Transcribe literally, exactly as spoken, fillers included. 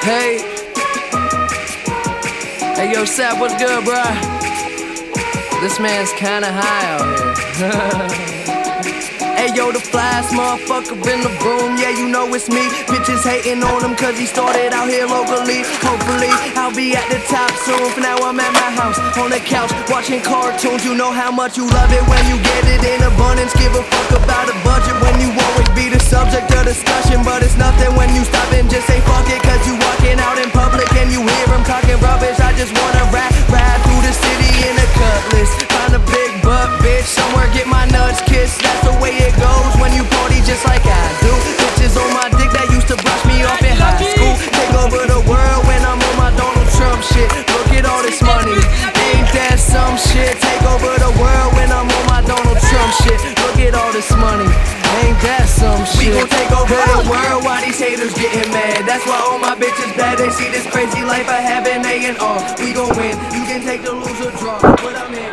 Hey, hey yo, Sap, what's good, bruh? This man's kinda high out here. Hey yo, the flyest motherfucker in the room, yeah, you know it's me. Bitches hating on him cause he started out here locally. Hopefully, I'll be at the top soon. For now I'm at my house, on the couch, watching cartoons. You know how much you love it when you get it in abundance. Give a fuck about a budget when you always be the subject of discussion. But it's nothing when you stop and just say fuck it, cause you walking out in public and you hear him talking rubbish. I just wanna ride, ride through the city in a cutlass. Find a big butt bitch, somewhere get my nuts kissed. That's the way it goes when you party just like I do. Bitches on my dick that used to brush me off in high school. Take over the world when I'm on my Donald Trump shit. Look at all this money, ain't that some shit? Take over the world when I'm on my Donald Trump shit. Look at all this money, ain't that some shit? We gon' take over the world while these haters getting mad. That's why all my bitches bad. They see this crazy life I have and they and all. We gon' win, you can take the loser draw. What I'm in.